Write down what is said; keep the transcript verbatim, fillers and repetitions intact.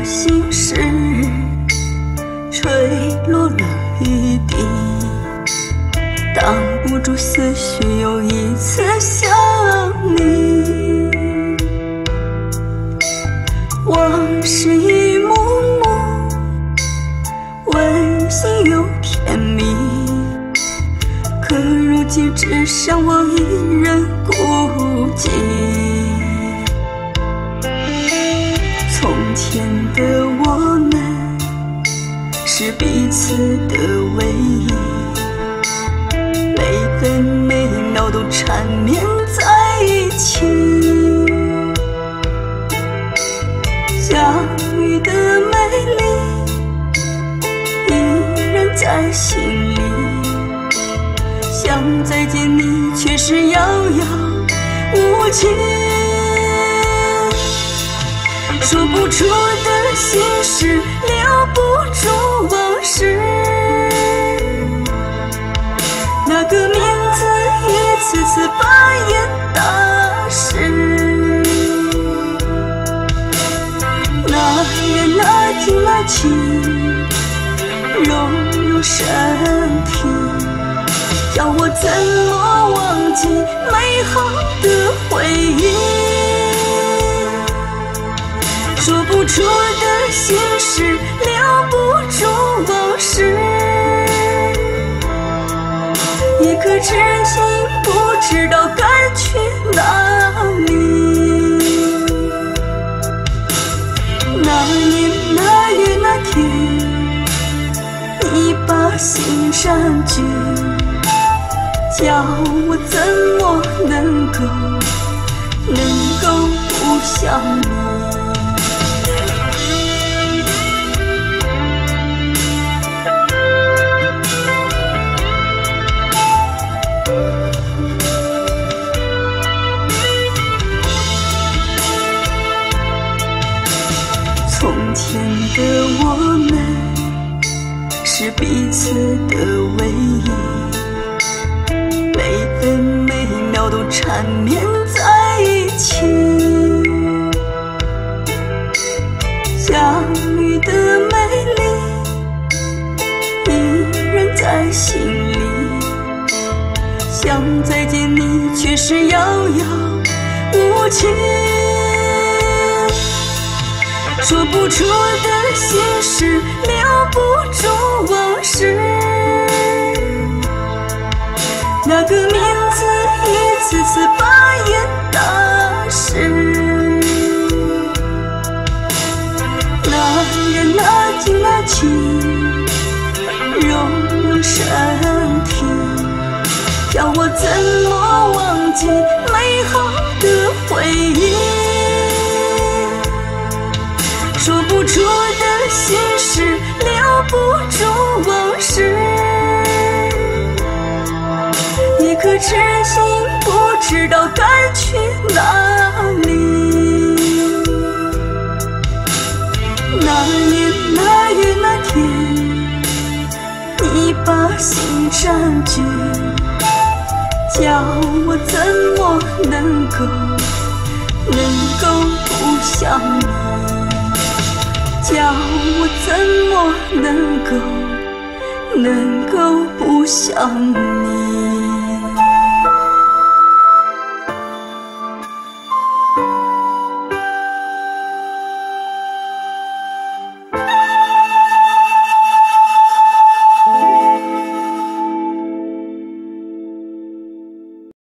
心事吹落了一地，挡不住思绪又一次想你。往事一幕幕，温馨又甜蜜，可如今只剩我一人孤寂。从前的我们是彼此的唯一，每分每秒都缠绵在一起。相遇的美丽依然在心里，想再见你却是遥遥无期。说不出的心事，留不住往事，那个名字一次次扮演大事。那远那近那近，融入身体，叫我怎么忘记美好的回忆。说不出的心事，留不住往事，一颗痴心不知道该去哪里。那年那月那天，你把心占据，叫我怎么能够能够不想你。从前的我们是彼此的唯一，每分每秒都缠绵在一起。相遇的美丽依然在心里，想再见你却是遥遥无期。说不出的心事，留不住往事，那个名字一次次扮演大事。那远那近那近，融入身体，叫我怎么忘记美好的回忆。说不出的心事，留不住往事，一颗痴心不知道该去哪里。那年那月那天，你把心占据，叫我怎么能够能够不想你，叫我怎么能够能够不想你。